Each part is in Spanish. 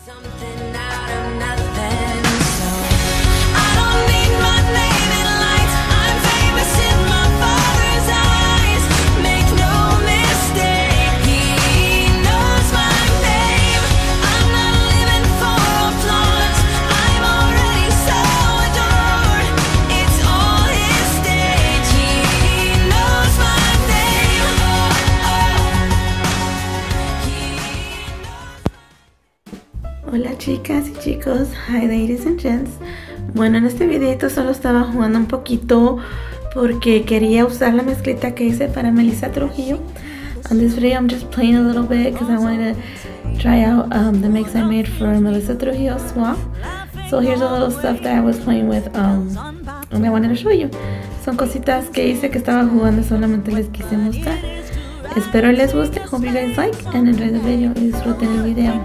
Hola chicas y chicos, hi ladies and gents. Bueno, en este videito solo estaba jugando un poquito porque quería usar la mezclita que hice para Melissa Trujillo. On this video I'm just playing a little bit because I wanted to try out the mix I made for Melissa Trujillo swap. So here's a little stuff that I was playing with and I wanted to show you. Son cositas que hice que estaba jugando, solamente les quise mostrar. Espero les guste, hope you guys like and enjoy the video y disfruten el video.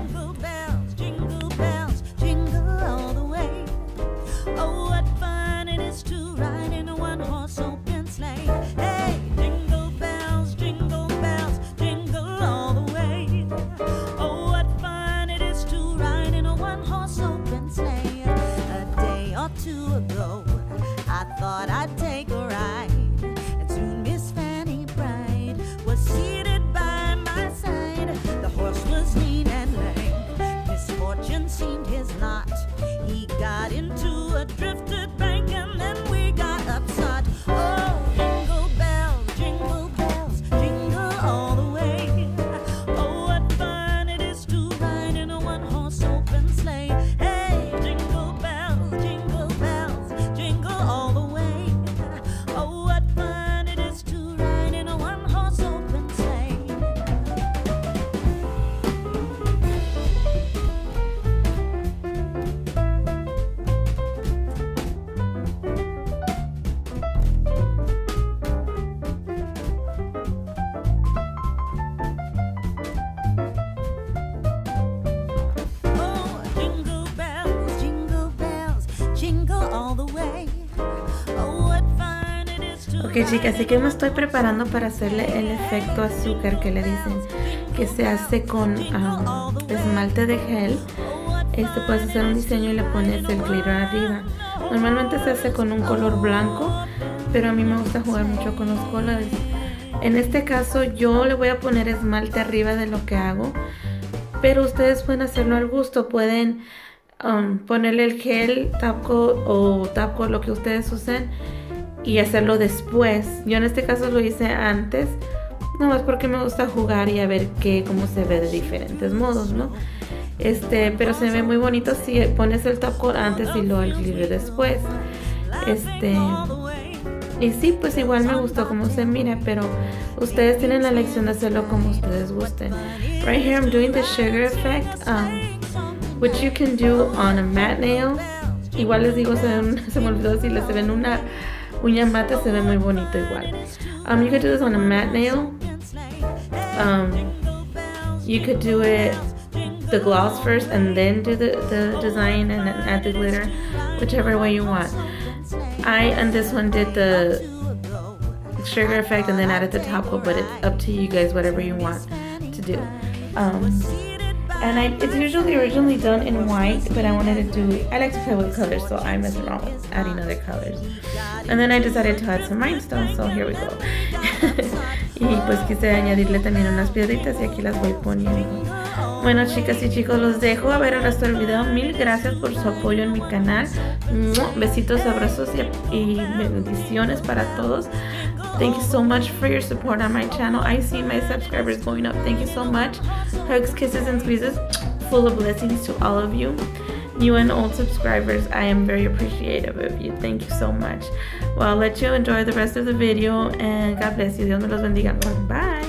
Ok chicas, así que me estoy preparando para hacerle el efecto azúcar que le dicen que se hace con esmalte de gel. Puedes hacer un diseño y le pones el glitter arriba. Normalmente se hace con un color blanco, pero a mí me gusta jugar mucho con los colores. En este caso yo le voy a poner esmalte arriba de lo que hago, pero ustedes pueden hacerlo al gusto. Pueden ponerle el gel, top coat o top coat, lo que ustedes usen, y hacerlo después. Yo en este caso lo hice antes, nomás porque me gusta jugar y a ver cómo se ve de diferentes modos, ¿no? Pero se ve muy bonito si pones el top coat antes y luego el glitter después. Y sí, pues igual me gustó como se mira, pero ustedes tienen la elección de hacerlo como ustedes gusten. Right here I'm doing the sugar effect, which you can do on a matte nail. Igual les digo, se me olvidó si se ven una uña mate, se ve muy bonito igual. You could do this on a matte nail. You could do it the gloss first and then do the design and then add the glitter, whichever way you want. I on this one did the sugar effect and then added the top coat, but it's up to you guys, whatever you want to do. And it's usually originally done in white, but I wanted to do, I like to play with colors, so I messed around with adding other colors. And then I decided to add some rhinestones, so here we go. Y pues quise añadirle también unas piedritas y aquí las voy poniendo. Bueno chicas y chicos, los dejo a ver el resto del video. Mil gracias por su apoyo en mi canal. Besitos, abrazos y bendiciones para todos. Thank you so much for your support on my channel. I see my subscribers going up. Thank you so much. Hugs, kisses, and squeezes. Full of blessings to all of you. New and old subscribers, I am very appreciative of you. Thank you so much. Well, I'll let you enjoy the rest of the video and God bless you. Dios me los bendiga. Bye.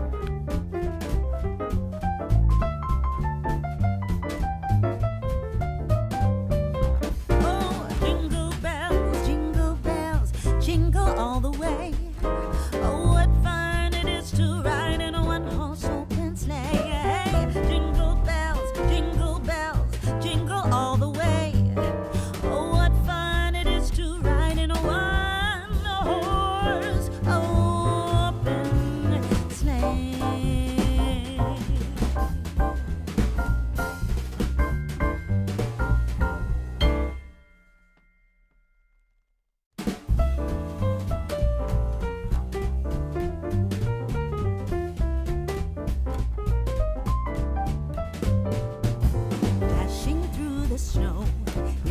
All the way. Oh, what fun it is to ride in a one-horse open sleigh. Hey, jingle bells, jingle all the way. Oh, what fun it is to ride in a one-horse open snow.